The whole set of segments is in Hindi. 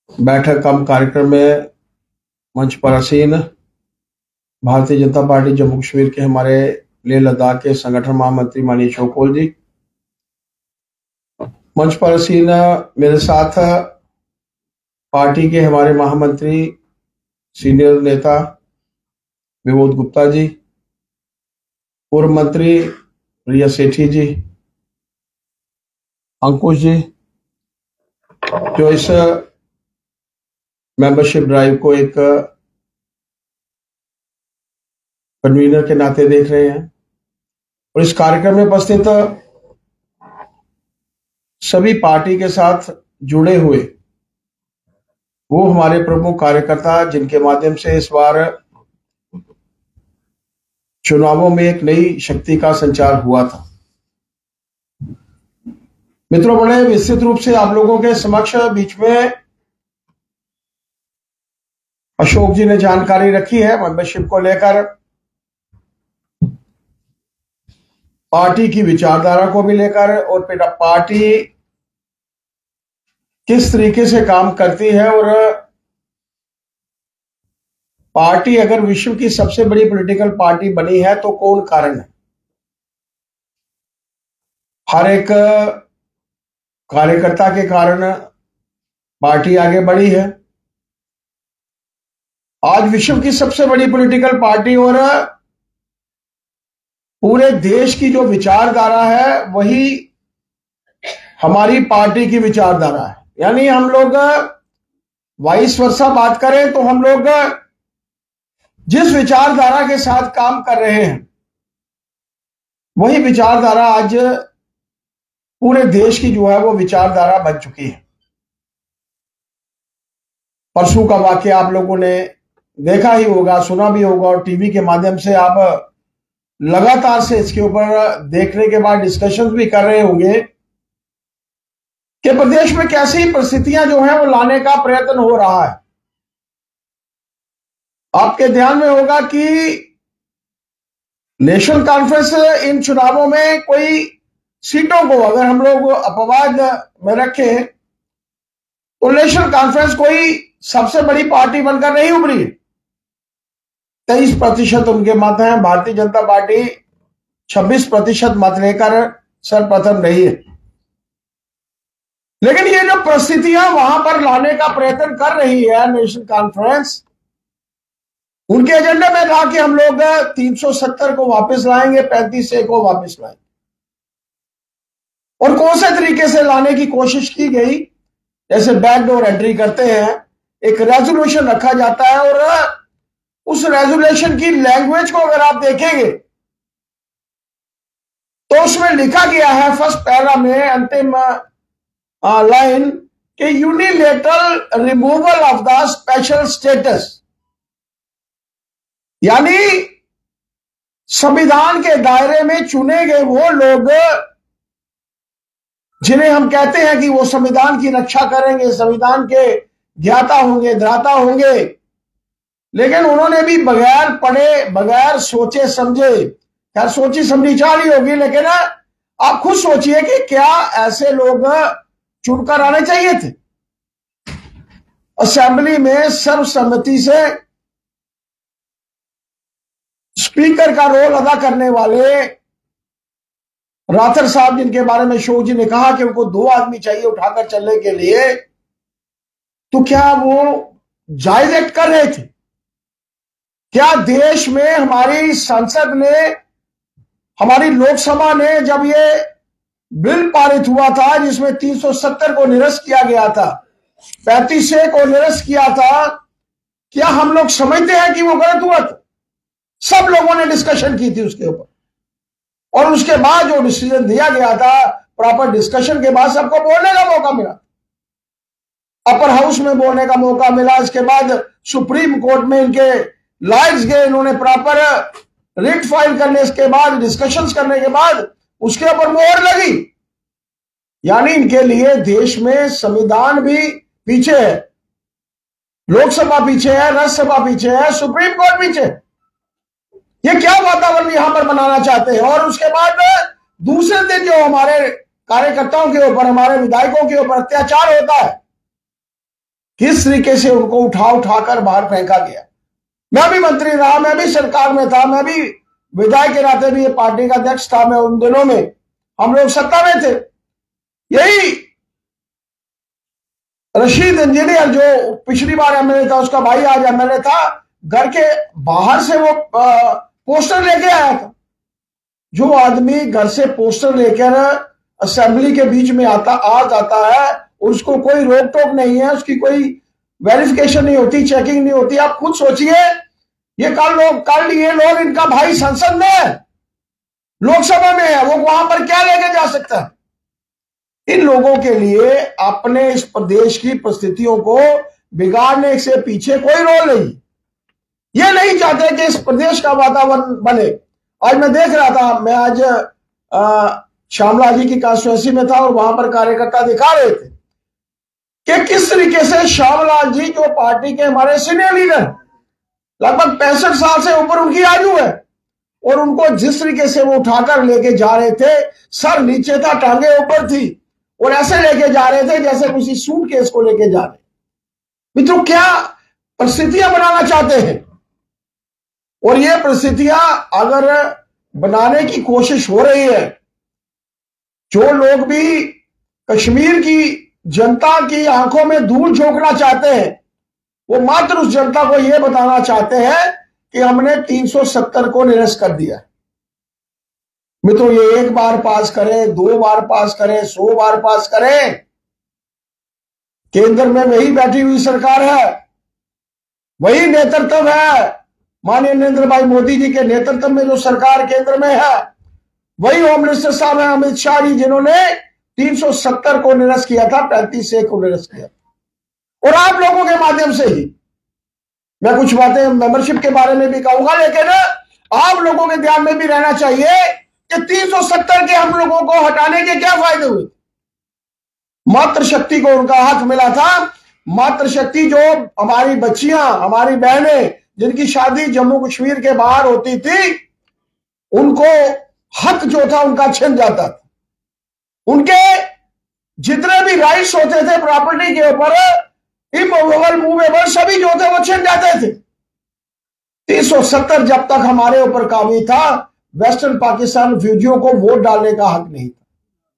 बैठक कम कार्यक्रम में मंच पर आसीन भारतीय जनता पार्टी जम्मू कश्मीर के हमारे लेह लद्दाख के संगठन महामंत्री माननीय अशोक कौल जी, मंच पर आसीन मेरे साथ पार्टी के हमारे महामंत्री सीनियर नेता विमोद गुप्ता जी, पूर्व मंत्री प्रिया सेठी जी, अंकुश जी, जो इस मेंबरशिप ड्राइव को एक कन्वीनर के नाते देख रहे हैं, और इस कार्यक्रम में उपस्थित सभी पार्टी के साथ जुड़े हुए वो हमारे प्रमुख कार्यकर्ता जिनके माध्यम से इस बार चुनावों में एक नई शक्ति का संचार हुआ था। मित्रों, बड़े विस्तृत रूप से आप लोगों के समक्ष बीच में अशोक जी ने जानकारी रखी है मेंबरशिप को लेकर, पार्टी की विचारधारा को भी लेकर, और फिर पार्टी किस तरीके से काम करती है, और पार्टी अगर विश्व की सबसे बड़ी पॉलिटिकल पार्टी बनी है तो कौन कारण है। हर एक कार्यकर्ता के कारण पार्टी आगे बढ़ी है। आज विश्व की सबसे बड़ी पॉलिटिकल पार्टी और पूरे देश की जो विचारधारा है वही हमारी पार्टी की विचारधारा है। यानी हम लोग वाइस वर्सा बात करें तो हम लोग जिस विचारधारा के साथ काम कर रहे हैं वही विचारधारा आज पूरे देश की जो है वो विचारधारा बन चुकी है। परसों का वाकया आप लोगों ने देखा ही होगा, सुना भी होगा, और टीवी के माध्यम से आप लगातार से इसके ऊपर देखने के बाद डिस्कशंस भी कर रहे होंगे कि प्रदेश में कैसी परिस्थितियां जो हैं वो लाने का प्रयत्न हो रहा है। आपके ध्यान में होगा कि नेशनल कॉन्फ्रेंस इन चुनावों में कोई सीटों को अगर हम लोग अपवाद में रखें तो नेशनल कॉन्फ्रेंस कोई सबसे बड़ी पार्टी बनकर नहीं उभरी। 23% उनके मत हैं, भारतीय जनता पार्टी 26% मत लेकर सर्वप्रथम रही है। लेकिन ये जो परिस्थितियां वहां पर लाने का प्रयत्न कर रही है नेशनल कॉन्फ्रेंस, उनके एजेंडे में था कि हम लोग 370 को वापस लाएंगे, 35 को वापस लाएंगे, और कौन से तरीके से लाने की कोशिश की गई। जैसे बैकडोर एंट्री करते हैं, एक रेजोल्यूशन रखा जाता है, और उस रेजोल्यूशन की लैंग्वेज को अगर आप देखेंगे तो उसमें लिखा गया है फर्स्ट पैरा में अंतिम लाइन कि unilateral removal of the special status, यानी संविधान के दायरे में चुने गए वो लोग जिन्हें हम कहते हैं कि वो संविधान की रक्षा करेंगे, संविधान के ज्ञाता होंगे, ध्राता होंगे, लेकिन उन्होंने भी बगैर पढ़े, बगैर सोचे समझे, खैर सोची समझी चाली होगी, लेकिन आप खुद सोचिए कि क्या ऐसे लोग चुनकर आने चाहिए थे। असेंबली में सर्वसम्मति से स्पीकर का रोल अदा करने वाले राठौर साहब, जिनके बारे में अशोक जी ने कहा कि उनको 2 आदमी चाहिए उठाकर चलने के लिए, तो क्या वो जायज एक्ट कर रहे थे? क्या देश में हमारी संसद ने, हमारी लोकसभा ने जब ये बिल पारित हुआ था जिसमें 370 को निरस्त किया गया था, 35 को निरस्त किया था, क्या हम लोग समझते हैं कि वो गलत हुआ था? सब लोगों ने डिस्कशन की थी उसके ऊपर, और उसके बाद जो डिसीजन दिया गया था, प्रॉपर डिस्कशन के बाद सबको बोलने का मौका मिला, अपर हाउस में बोलने का मौका मिला। इसके बाद सुप्रीम कोर्ट में इनके लॉयर्स गए, इन्होंने प्रॉपर रिट फाइल करने के बाद, डिस्कशंस करने के बाद उसके ऊपर मोहर लगी। यानी इनके लिए देश में संविधान भी पीछे है, लोकसभा पीछे है, राज्यसभा पीछे है, सुप्रीम कोर्ट पीछे है। ये क्या वातावरण यहां पर बनाना चाहते हैं? और उसके बाद दूसरे दिन जो हमारे कार्यकर्ताओं के ऊपर, हमारे विधायकों के ऊपर अत्याचार होता है, किस तरीके से उनको उठा उठाकर बाहर फेंका गया। मैं भी मंत्री रहा, मैं भी सरकार में था, मैं भी विधायक के नाते भी पार्टी का अध्यक्ष था। मैं उन दिनों में हम लोग सत्ता में थे। यही रशीद इंजीनियर जो पिछली बार एमएलए था, उसका भाई आज एमएलए था, घर के बाहर से वो पोस्टर लेके आया था। जो आदमी घर से पोस्टर लेकर असेंबली के बीच में आ जाता है, उसको कोई रोक टोक नहीं है, उसकी कोई वेरिफिकेशन नहीं होती, चेकिंग नहीं होती। आप खुद सोचिए, ये कल ये लोग, इनका भाई संसद में है, लोकसभा में है, वो वहां पर क्या लेके जा सकता है? इन लोगों के लिए अपने इस प्रदेश की परिस्थितियों को बिगाड़ने से पीछे कोई रोल नहीं। ये नहीं चाहते कि इस प्रदेश का वातावरण बने। आज मैं देख रहा था, मैं आज श्यामलाल जी की कॉन्स्टिट्यूएंसी में था और वहां पर कार्यकर्ता दिखा रहे थे कि किस तरीके से श्यामलाल जी, जो पार्टी के हमारे सीनियर लीडर, लगभग 65 साल से ऊपर उनकी आयु है, और उनको जिस तरीके से वो उठाकर लेके जा रहे थे, सर नीचे था, टांगे ऊपर थी, और ऐसे लेके जा रहे थे जैसे किसी सूटकेस को लेके जा रहे। मित्रों, क्या परिस्थितियां बनाना चाहते हैं? और ये परिस्थितियां अगर बनाने की कोशिश हो रही है, जो लोग भी कश्मीर की जनता की आंखों में धूल झोंकना चाहते हैं, वो मात्र उस जनता को यह बताना चाहते हैं कि हमने 370 को निरस्त कर दिया। मित्रों, ये एक बार पास करें, 2 बार पास करें, 100 बार पास करें, केंद्र में वही बैठी हुई सरकार है, वही नेतृत्व है, माननीय नरेंद्र भाई मोदी जी के नेतृत्व में जो सरकार केंद्र में है, वही होम मिनिस्टर साहब हैं अमित शाह जी, जिन्होंने 370 को निरस्त किया था, 35 को निरस्त किया। और आप लोगों के माध्यम से ही मैं कुछ बातें मेंबरशिप के बारे में भी कहूंगा, लेकिन आप लोगों के ध्यान में भी रहना चाहिए कि 370 के हम लोगों को हटाने के क्या फायदे हुए। मातृशक्ति को उनका हक मिला था। मातृशक्ति जो हमारी बच्चियां, हमारी बहनें, जिनकी शादी जम्मू कश्मीर के बाहर होती थी, उनको हक जो था उनका छिन जाता था। उनके जितने भी राइट्स होते थे प्रॉपर्टी के ऊपर, इमूवेबल, मूवेबल, सभी जो थे वो छिन जाते थे। 370 जब तक हमारे ऊपर काबू था, वेस्टर्न पाकिस्तान रिफ्यूजियों को वोट डालने का हक नहीं था,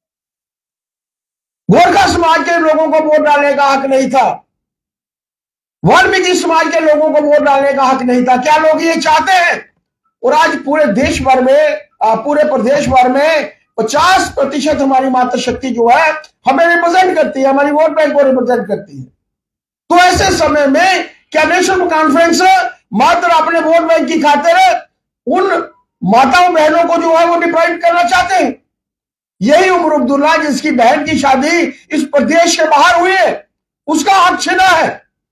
गोरखा समाज के लोगों को वोट डालने का हक नहीं था, वाल्मीकि समाज के लोगों को वोट डालने का हक नहीं था। क्या लोग ये चाहते हैं? और आज पूरे देश भर में, पूरे प्रदेश भर में 50% हमारी मातृशक्ति जो है हमें रिप्रेजेंट करती है, हमारी वोट बैंक को रिप्रेजेंट करती है। तो ऐसे समय में क्या नेशनल कॉन्फ्रेंस मात्र अपने वोट बैंक की खातिर उन माताओं बहनों को जो है वो डिप्राइव करना चाहते हैं? यही उमर अब्दुल्ला, जिसकी बहन की शादी इस प्रदेश के बाहर हुई है, उसका हक छिना है।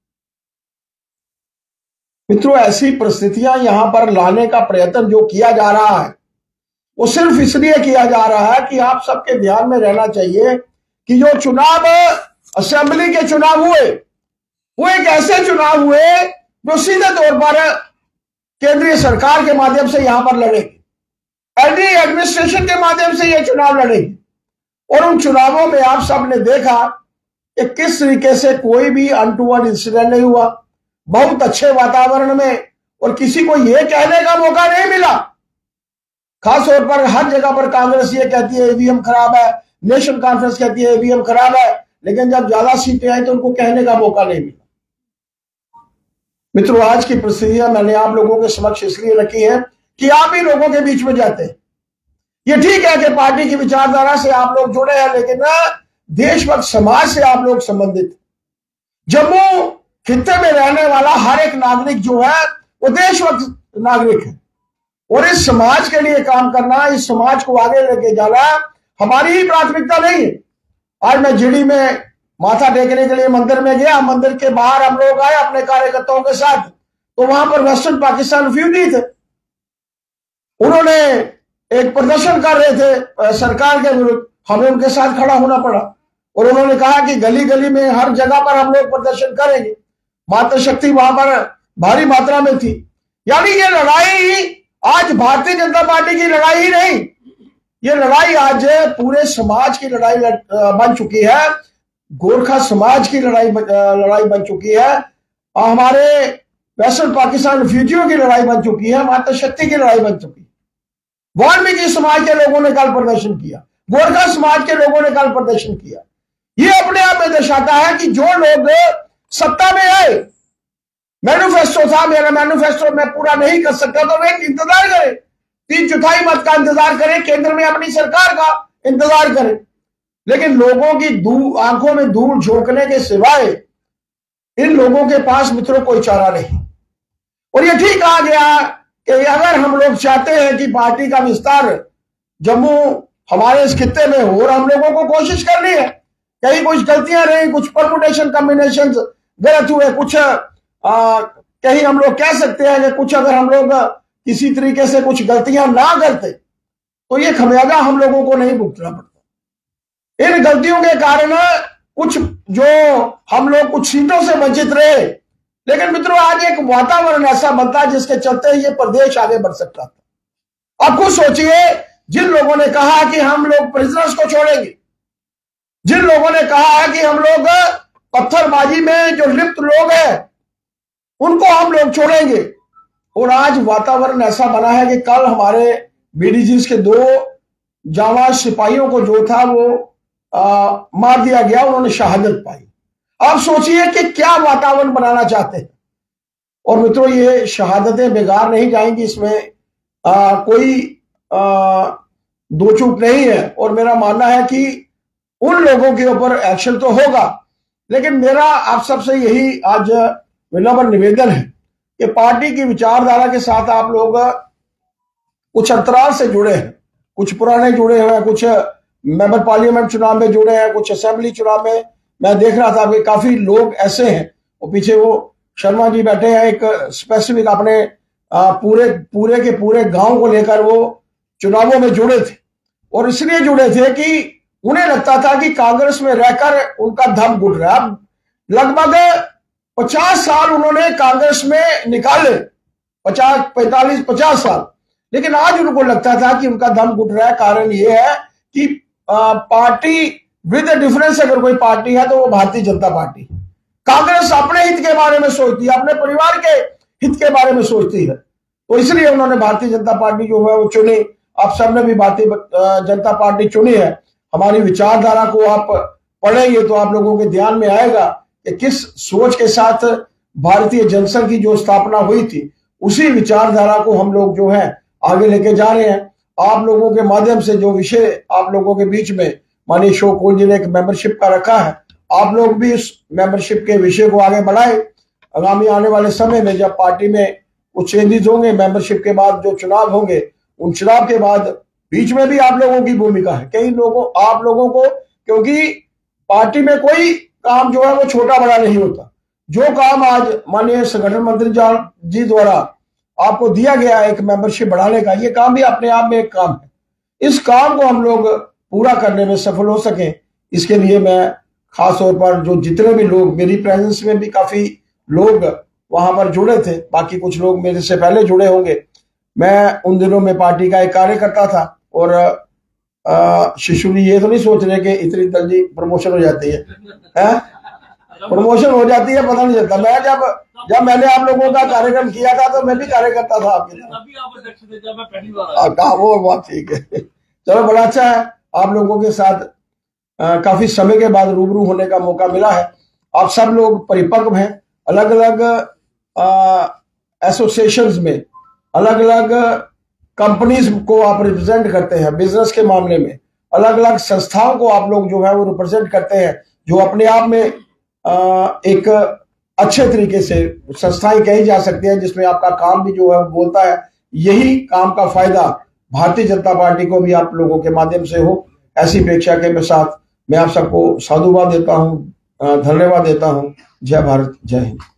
मित्रों, ऐसी परिस्थितियां यहां पर लाने का प्रयत्न जो किया जा रहा है, वो सिर्फ इसलिए किया जा रहा है कि आप सबके ध्यान में रहना चाहिए कि जो चुनाव असेंबली के चुनाव हुए, वो एक ऐसे चुनाव हुए जो सीधे तौर पर केंद्रीय सरकार के माध्यम से यहां पर लड़ेगी, एनडीए एडमिनिस्ट्रेशन के माध्यम से ये चुनाव लड़ेगी। और उन चुनावों में आप सब ने देखा कि किस तरीके से कोई भी अनटूवर्ड इंसिडेंट नहीं हुआ, बहुत अच्छे वातावरण में, और किसी को यह कहने का मौका नहीं मिला। खासतौर पर हर जगह पर कांग्रेस ये कहती है ईवीएम खराब है, नेशनल कॉन्फ्रेंस कहती है ईवीएम खराब है, लेकिन जब ज्यादा सीटें आई तो उनको कहने का मौका नहीं मिला। मित्रों, आज की परिस्थितियां मैंने आप लोगों के समक्ष इसलिए रखी है कि आप ही लोगों के बीच में जाते हैं। ये ठीक है कि पार्टी की विचारधारा से आप लोग जुड़े हैं, लेकिन देशभक्त समाज से आप लोग संबंधित। जम्मू खित्ते में रहने वाला हर एक नागरिक जो है वो देशभक्त नागरिक है, और इस समाज के लिए काम करना, इस समाज को आगे लेके जाना हमारी ही प्राथमिकता नहीं है। आज मैं जिड़ी में माथा टेकने के लिए मंदिर में गया, मंदिर के बाहर हम लोग आए अपने कार्यकर्ताओं के साथ, तो वहां पर वेस्टर्न पाकिस्तान रिफ्यूजी थे। उन्होंने एक प्रदर्शन कर रहे थे सरकार के विरुद्ध, हमें उनके साथ खड़ा होना पड़ा, और उन्होंने कहा कि गली गली में हर जगह पर हम लोग प्रदर्शन करेंगे। मातृशक्ति वहां पर भारी मात्रा में थी। यानी ये लड़ाई आज भारतीय जनता पार्टी की लड़ाई ही नहीं, ये लड़ाई आज पूरे समाज की लड़ाई बन चुकी है। गोरखा समाज की लड़ाई बन चुकी है, और हमारे वेस्टर्न पाकिस्तान रिफ्यूजियों की लड़ाई बन चुकी है, माता शक्ति की लड़ाई बन चुकी है। वाल्मीकि समाज के लोगों ने कल प्रदर्शन किया, गोरखा समाज के लोगों ने कल प्रदर्शन किया। ये अपने आप में दर्शाता है कि जो लोग सत्ता में आए, मैनिफेस्टो था, मेरा मैनिफेस्टो मैं पूरा नहीं कर सकता, तो वे इंतजार करें, 3/4 मत का इंतजार करें, केंद्र में अपनी सरकार का इंतजार करें। लेकिन लोगों की आंखों में धूल झोंकने के सिवाय इन लोगों के पास मित्रों कोई चारा नहीं। और ये ठीक कहा गया कि अगर हम लोग चाहते हैं कि पार्टी का विस्तार जम्मू हमारे इस खित्ते में हो, और हम लोगों को कोशिश करनी है, कहीं कुछ गलतियां रही, कुछ परमुटेशन कॉम्बिनेशन गलत हुए, कुछ कहीं हम लोग कह सकते हैं कि कुछ अगर हम लोग किसी तरीके से कुछ गलतियां ना करते तो ये खमियाजा हम लोगों को नहीं भुगतना पड़ता। इन गलतियों के कारण कुछ जो हम लोग कुछ सीटों से वंचित रहे, लेकिन मित्रों आज एक वातावरण ऐसा बनता है जिसके चलते ये प्रदेश आगे बढ़ सकता था। अब खुद सोचिए, जिन लोगों ने कहा कि हम लोग प्रिजनर्स को छोड़ेंगे, जिन लोगों ने कहा है कि हम लोग पत्थरबाजी में जो लिप्त लोग हैं उनको हम लोग छोड़ेंगे, और आज वातावरण ऐसा बना है कि कल हमारे बीडीजीज के 2 जांबाज सिपाहियों को जो था वो मार दिया गया, उन्होंने शहादत पाई। अब सोचिए कि क्या वातावरण बनाना चाहते हैं। और मित्रों ये शहादतें बेकार नहीं जाएंगी, इसमें कोई दो चूक नहीं है। और मेरा मानना है कि उन लोगों के ऊपर एक्शन तो होगा, लेकिन मेरा आप सबसे यही आज विनम्र निवेदन है कि पार्टी की विचारधारा के साथ आप लोग कुछ अंतराल से जुड़े हैं, कुछ पुराने जुड़े हुए हैं, कुछ मेंबर पार्लियामेंट चुनाव में जुड़े हैं, कुछ असेंबली चुनाव में। मैं देख रहा था कि काफी लोग ऐसे हैं, और पीछे वो शर्मा जी बैठे हैं, एक स्पेसिफिक अपने पूरे के पूरे गांव को लेकर वो चुनावों में जुड़े थे, और इसलिए जुड़े थे कि उन्हें लगता था कि कांग्रेस में रहकर उनका दम घुट रहा है। लगभग 50 साल उन्होंने कांग्रेस में निकाले, 50 साल, लेकिन आज उनको लगता था कि उनका दम घुट रहा है। कारण यह है कि पार्टी विद डिफरेंस अगर कोई पार्टी है तो वो भारतीय जनता पार्टी। कांग्रेस अपने हित के बारे में सोचती है, अपने परिवार के हित के बारे में सोचती है, तो इसलिए उन्होंने भारतीय जनता पार्टी जो है वो चुनी। आप सबने भी भारतीय जनता पार्टी चुनी है। हमारी विचारधारा को आप पढ़ेंगे तो आप लोगों के ध्यान में आएगा कि किस सोच के साथ भारतीय जनसंघ की जो स्थापना हुई थी, उसी विचारधारा को हम लोग जो है आगे लेके जा रहे हैं। आप लोगों के माध्यम से जो विषय आप लोगों के बीच में माननीय अशोक कोल जी ने एक मेंबरशिप का रखा है, आप लोग भी इस मेंबरशिप के विषय को आगे बढ़ाए। आगामी आने वाले समय में जब पार्टी में कुछ चेंजेस होंगे, मेंबरशिप के बाद जो चुनाव होंगे, उन चुनाव के बाद बीच में भी आप लोगों की भूमिका है। कई लोगों आप लोगों को, क्योंकि पार्टी में कोई काम जो है वो छोटा बड़ा नहीं होता। जो काम आज माननीय संगठन मंत्री जी द्वारा आपको दिया गया है एक मेंबरशिप बढ़ाने का, ये काम भी अपने आप में एक काम है। इस काम को हम लोग पूरा करने में सफल हो सकें, इसके लिए मैं खास तौर पर जो जितने भी लोग, मेरी प्रेजेंस में भी काफी लोग वहां पर जुड़े थे, बाकी कुछ लोग मेरे से पहले जुड़े होंगे। मैं उन दिनों में पार्टी का एक कार्यकर्ता था, और शिशु जी ये तो नहीं सोच रहे कि इतनी जल्दी प्रमोशन हो जाती है, प्रमोशन हो जाती है, पता नहीं चलता। मैं जब मैंने आप लोगों का कार्यक्रम किया था तो मैं भी कार्यकर्ता था आपके साथ। वो बात ठीक है। चलो बड़ा अच्छा है, आप लोगों के साथ काफी समय के बाद रूबरू होने का मौका मिला है। आप सब लोग परिपक्व हैं, अलग अलग एसोसिएशंस में अलग अलग कंपनीज को आप रिप्रेजेंट करते हैं। बिजनेस के मामले में अलग अलग संस्थाओं को आप लोग जो है वो रिप्रेजेंट करते हैं, जो अपने आप में एक अच्छे तरीके से संस्थाएं कही जा सकती हैं, जिसमें आपका काम भी जो है बोलता है। यही काम का फायदा भारतीय जनता पार्टी को भी आप लोगों के माध्यम से हो, ऐसी अपेक्षा के साथ मैं आप सबको साधुवाद देता हूं, धन्यवाद देता हूं। जय भारत, जय हिंद।